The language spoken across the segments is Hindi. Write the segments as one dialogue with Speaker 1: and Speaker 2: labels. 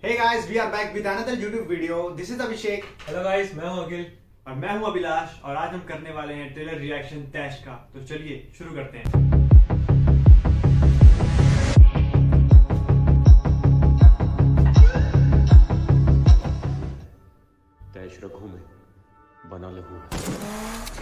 Speaker 1: Hey guys, we are back with another YouTube video. This is Abhishek.
Speaker 2: Hello guys, मैं हूं अखिल
Speaker 3: और मैं हूं अभिलाष और आज हम करने वाले हैं ट्रेलर रिएक्शन तैश का। तो चलिए शुरू करते हैं।
Speaker 4: तैश रखूं में बना लहू।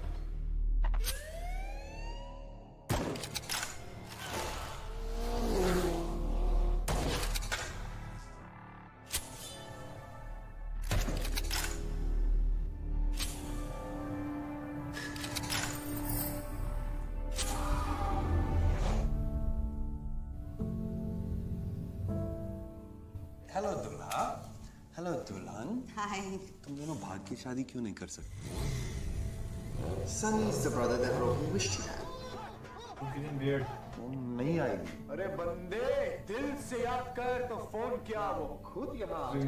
Speaker 5: हेलो दुल्हा, हेलो दुल्हन।
Speaker 6: हाय।
Speaker 5: तुम दोनों भाग की शादी क्यों नहीं कर सकते? Sunny is the brother that Rohan wished he had. वो नहीं आएगी।
Speaker 7: अरे बंदे, दिल से याद कर तो फोन किया, वो खुद यहाँ आ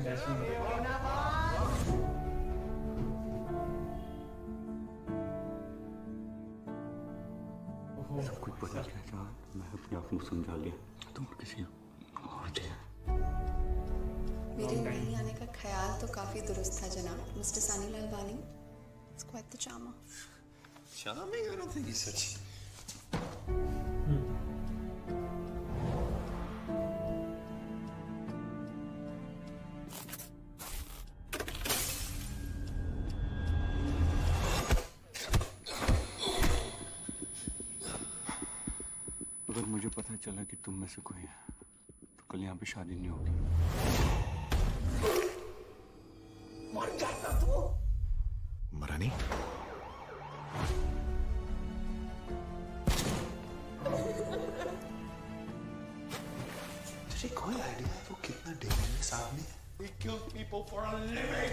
Speaker 7: जाए।
Speaker 4: सब कुछ बदल गया था, मैं अपने आप को समझा लिया। तुम किसी और थे।
Speaker 6: मेरे नहीं आने का ख्याल तो काफी दुरुस्त था जनाब। मिस्टर सनी लाल बानी is quite the charmer.
Speaker 5: Charming? I don't think he's such.
Speaker 4: अगर मुझे पता चला कि तुम में से कोई है तो कल यहाँ पे शादी नहीं होगी।
Speaker 7: मर जाता तू।
Speaker 5: मरा नहीं? तुझे कोई आइडिया है वो कितना डेंजरस आदमी है?
Speaker 7: We kill people for a living.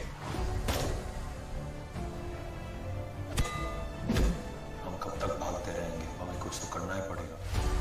Speaker 5: हम कब तक भागते रहेंगे? हमें कुछ तो करना ही पड़ेगा।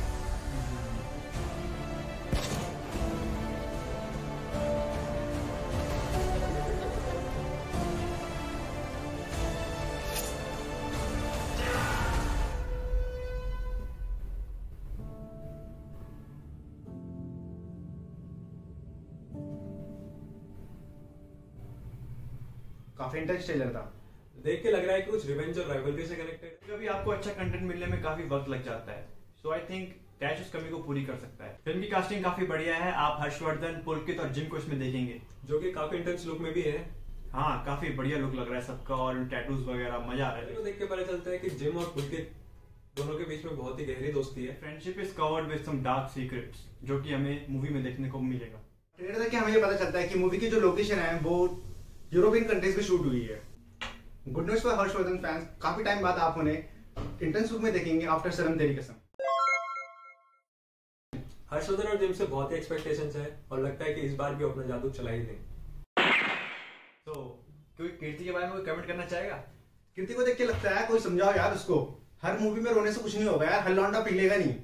Speaker 1: काफी इंटरेस्ट ट्रेलर था।
Speaker 2: देख के लग रहा है कि कुछ रिवेंज और राइवलरी से कनेक्टेड।
Speaker 3: कभी आपको अच्छा कंटेंट मिलने में काफी वक्त लग जाता है, सो आई थिंक तैश उस कमी को पूरी कर सकता है। फिल्म की कास्टिंग काफी बढ़िया है। आप हर्षवर्धन, पुलकित और जिम को इसमें देखेंगे,
Speaker 2: जो कि काफी इंटेंस लुक में भी है।
Speaker 3: हाँ, काफी बढ़िया लुक लग रहा है सबका और टैटूज वगैरह मजा आ रहा है।
Speaker 2: तो देख के पता चलता है कि जिम और पुलकित दोनों के बीच में बहुत ही गहरी दोस्ती है।
Speaker 3: Friendship is covered with some dark secrets, जो कि हमें मूवी में देखने को मिलेगा।
Speaker 1: ट्रेलर देख के हमें ये पता चलता है कि मूवी की जो लोकेशन है वो यूरोपियन कंट्रीज में शूट हुई है। Good news for Harshvardhan fans, काफी टाइम बाद आप उन्हें इंटेंस लुक में देखेंगे आफ्टर सनम तेरी कसम।
Speaker 2: हर्षवर्धन और जिम से बहुत ही एक्सपेक्टेशंस है और लगता है कि इस बार भी अपना जादू चला ही दें।
Speaker 3: तो कोई कीर्ति के बारे में कोई कमेंट करना चाहेगा?
Speaker 1: कीर्ति को देख के लगता है कोई समझाओ यार उसको। हर मूवी में रोने से कुछ नहीं होगा यार, हर लौंडा पिघलेगा नहीं।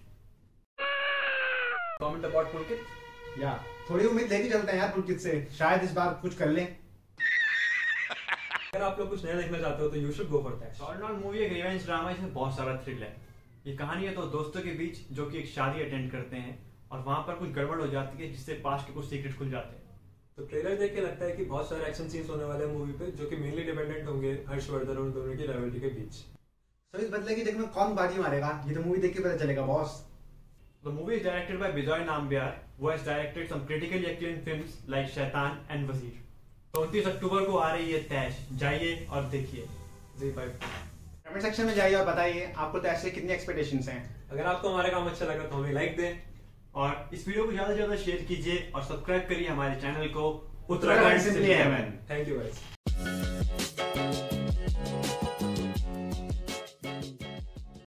Speaker 3: Comment about Pulkit.
Speaker 1: या थोड़ी उम्मीद लेके चलते हैं यार पुलकित से, शायद इस बार कुछ कर लें।
Speaker 2: अगर आप लोग कुछ नया देखना चाहते हो तो you should go for that.
Speaker 3: All in all movie एक रिवेंज ड्रामा है जिसमें बहुत सारा थ्रिल है। ये कहानी है तो दोस्तों के बीच जो कि एक शादी अटेंड करते हैं और वहां पर कुछ गड़बड़ हो जाती है जिससे पास्ट के कुछ सीक्रेट खुल जाते हैं।
Speaker 2: तो ट्रेलर देख के लगता है कि बहुत सारे एक्शन सीन्स होने वाले हैं मूवी पे, जो कि मेनली डिपेंडेंट होंगे हर्षवर्धन और दोनों की राइवलरी के बीच।
Speaker 1: तो इस बदले की देखने में कौन बाजी मारेगा ये तो मूवी देख के पता चलेगा boss.
Speaker 3: The movie is directed by Bijoy Nambiar, who has directed some critically acclaimed films like शैतान and वजीर। 29 अक्टूबर को आ रही है तैश, जाइए और देखिए ZEE5।
Speaker 1: कमेंट सेक्शन में जाइए और बताइए आपको तैश से कितनी एक्सपेक्टेशंस हैं।
Speaker 2: अगर आपको हमारा काम अच्छा लगा तो हमें लाइक दें
Speaker 3: और इस वीडियो को ज्यादा से ज्यादा शेयर कीजिए और सब्सक्राइब करिए हमारे चैनल को
Speaker 1: Uttarakhand simply heaven.
Speaker 2: Thank you guys.